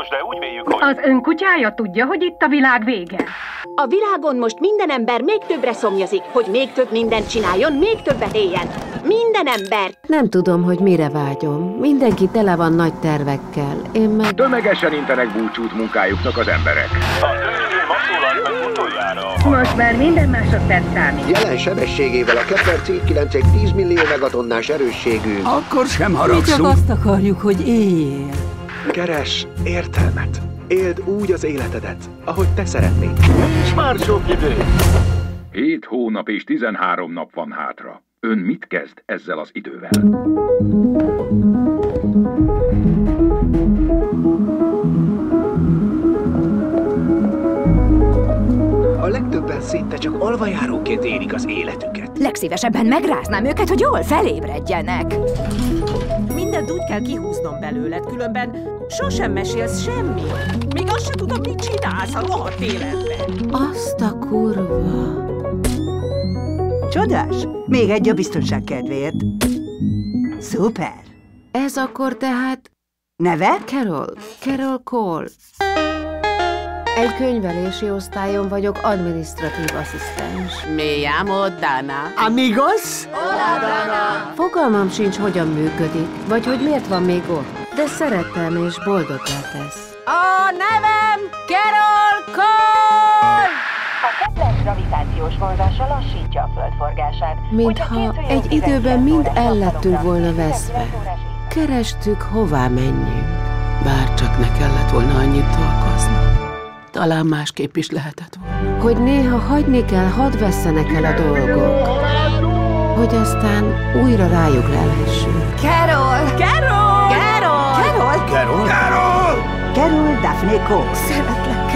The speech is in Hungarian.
biztos, de úgy véljük, hogy... Az ön kutyája tudja, hogy itt a világ vége? A világon most minden ember még többre szomjazik, hogy még több mindent csináljon, még többet éljen. Minden ember! Nem tudom, hogy mire vágyom. Mindenki tele van nagy tervekkel. Én meg... Tömegesen intenek búcsút munkájuknak az emberek. A törvény ma szólalt meg utoljára. Most már minden másodperc számít. Jelen sebességével a Kepler C9 egy 10 millió megatonnás erősségű. Akkor sem Mi haragszunk. csak azt akarjuk, hogy éljél. Keres értelmet. Éld úgy az életedet, ahogy te szeretnéd. Nincs már sok idő. 7 hónap és 13 nap van hátra. Ön mit kezd ezzel az idővel? A legtöbben szinte csak alvajáróként élik az életüket. Legszívesebben megráznám őket, hogy jól felébredjenek. Mindent úgy kell kihúznom belőled, különben sosem mesélsz semmit. Még azt sem tudom, mit csinálsz a rohadt életben. Azt a kurva... Csodás! Még egy a biztonság kedvéért. Szuper! Ez akkor tehát... Neve? Carol Cole. Egy könyvelési osztályon vagyok adminisztratív asszisztens. Me llamo Dana. Amigos? Fogalmam sincs, hogyan működik, vagy hogy miért van még ott, de szeretem és boldoggá tesz. A nevem Carol Cole! A Kepler gravitációs vonzása lassítja a Föld forgását. Mintha egy időben mind el lettünk volna veszve. Kerestük, hová menjünk. Bár csak ne kellett volna annyit dolgozni. Talán másképp is lehetett volna. Hogy néha hagyni kell, hadd vesszenek el a dolgok. Hogy aztán újra rájuk lelhessünk. Carol! Carol! Carol! Carol! Carol Daphne Cole. Szeretlek.